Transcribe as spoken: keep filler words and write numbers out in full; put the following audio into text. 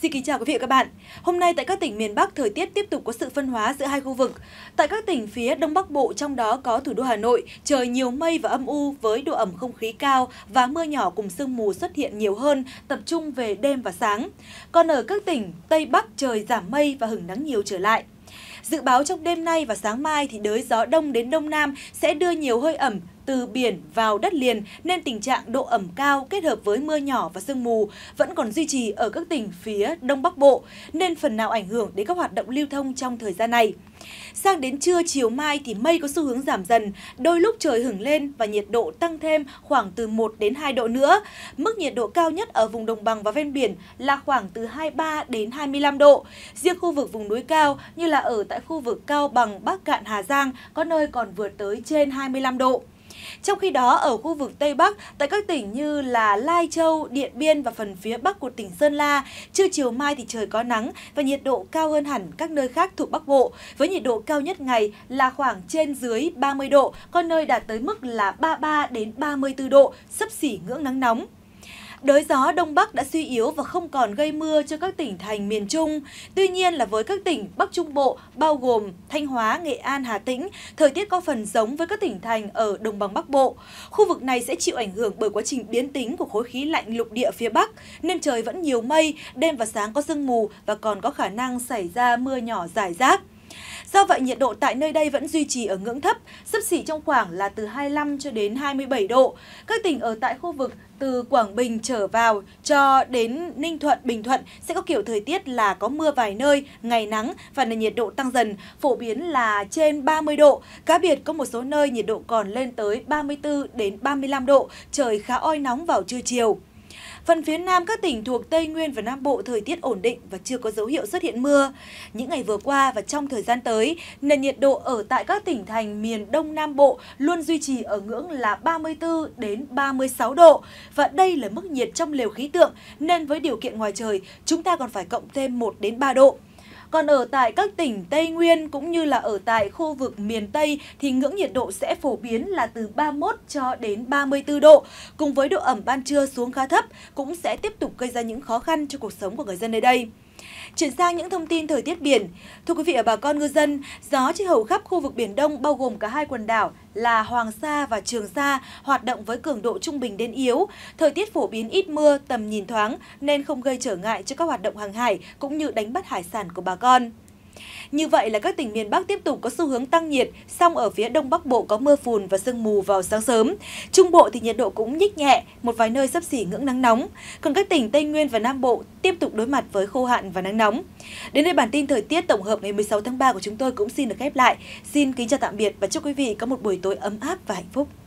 Xin kính chào quý vị và các bạn. Hôm nay tại các tỉnh miền Bắc, thời tiết tiếp tục có sự phân hóa giữa hai khu vực. Tại các tỉnh phía Đông Bắc Bộ, trong đó có thủ đô Hà Nội, trời nhiều mây và âm u với độ ẩm không khí cao và mưa nhỏ cùng sương mù xuất hiện nhiều hơn, tập trung về đêm và sáng. Còn ở các tỉnh Tây Bắc, trời giảm mây và hửng nắng nhiều trở lại. Dự báo trong đêm nay và sáng mai thì đới gió đông đến đông nam sẽ đưa nhiều hơi ẩm từ biển vào đất liền nên tình trạng độ ẩm cao kết hợp với mưa nhỏ và sương mù vẫn còn duy trì ở các tỉnh phía Đông Bắc Bộ nên phần nào ảnh hưởng đến các hoạt động lưu thông trong thời gian này. Sang đến trưa chiều mai thì mây có xu hướng giảm dần, đôi lúc trời hửng lên và nhiệt độ tăng thêm khoảng từ một đến hai độ nữa. Mức nhiệt độ cao nhất ở vùng đồng bằng và ven biển là khoảng từ hai mươi ba đến hai mươi lăm độ. Riêng khu vực vùng núi cao như là ở tại khu vực Cao Bằng, Bắc Kạn, Hà Giang có nơi còn vượt tới trên hai mươi lăm độ. Trong khi đó, ở khu vực Tây Bắc, tại các tỉnh như là Lai Châu, Điện Biên và phần phía Bắc của tỉnh Sơn La, trưa chiều mai thì trời có nắng và nhiệt độ cao hơn hẳn các nơi khác thuộc Bắc Bộ, với nhiệt độ cao nhất ngày là khoảng trên dưới ba mươi độ, có nơi đạt tới mức là ba mươi ba đến ba mươi tư độ, xấp xỉ ngưỡng nắng nóng. Đới gió Đông Bắc đã suy yếu và không còn gây mưa cho các tỉnh thành miền Trung. Tuy nhiên là với các tỉnh Bắc Trung Bộ, bao gồm Thanh Hóa, Nghệ An, Hà Tĩnh, thời tiết có phần giống với các tỉnh thành ở Đồng bằng Bắc Bộ. Khu vực này sẽ chịu ảnh hưởng bởi quá trình biến tính của khối khí lạnh lục địa phía Bắc, nên trời vẫn nhiều mây, đêm và sáng có sương mù và còn có khả năng xảy ra mưa nhỏ rải rác. Do vậy, nhiệt độ tại nơi đây vẫn duy trì ở ngưỡng thấp, xấp xỉ trong khoảng là từ hai mươi lăm cho đến hai mươi bảy độ. Các tỉnh ở tại khu vực từ Quảng Bình trở vào cho đến Ninh Thuận, Bình Thuận sẽ có kiểu thời tiết là có mưa vài nơi, ngày nắng và nền nhiệt độ tăng dần, phổ biến là trên ba mươi độ. Cá biệt có một số nơi nhiệt độ còn lên tới ba mươi tư đến ba mươi lăm độ, trời khá oi nóng vào trưa chiều. Phần phía Nam các tỉnh thuộc Tây Nguyên và Nam Bộ thời tiết ổn định và chưa có dấu hiệu xuất hiện mưa. Những ngày vừa qua và trong thời gian tới, nền nhiệt độ ở tại các tỉnh thành miền Đông Nam Bộ luôn duy trì ở ngưỡng là ba mươi tư đến ba mươi sáu độ. Và đây là mức nhiệt trong lều khí tượng nên với điều kiện ngoài trời chúng ta còn phải cộng thêm một đến ba độ. Còn ở tại các tỉnh Tây Nguyên cũng như là ở tại khu vực miền Tây thì ngưỡng nhiệt độ sẽ phổ biến là từ ba mươi mốt cho đến ba mươi tư độ. Cùng với độ ẩm ban trưa xuống khá thấp cũng sẽ tiếp tục gây ra những khó khăn cho cuộc sống của người dân nơi đây. Chuyển sang những thông tin thời tiết biển. Thưa quý vị và bà con ngư dân, gió trên hầu khắp khu vực Biển Đông bao gồm cả hai quần đảo là Hoàng Sa và Trường Sa hoạt động với cường độ trung bình đến yếu. Thời tiết phổ biến ít mưa, tầm nhìn thoáng nên không gây trở ngại cho các hoạt động hàng hải cũng như đánh bắt hải sản của bà con. Như vậy là các tỉnh miền Bắc tiếp tục có xu hướng tăng nhiệt, song ở phía Đông Bắc Bộ có mưa phùn và sương mù vào sáng sớm. Trung Bộ thì nhiệt độ cũng nhích nhẹ, một vài nơi xấp xỉ ngưỡng nắng nóng. Còn các tỉnh Tây Nguyên và Nam Bộ tiếp tục đối mặt với khô hạn và nắng nóng. Đến đây bản tin thời tiết tổng hợp ngày mười sáu tháng ba của chúng tôi cũng xin được khép lại. Xin kính chào tạm biệt và chúc quý vị có một buổi tối ấm áp và hạnh phúc.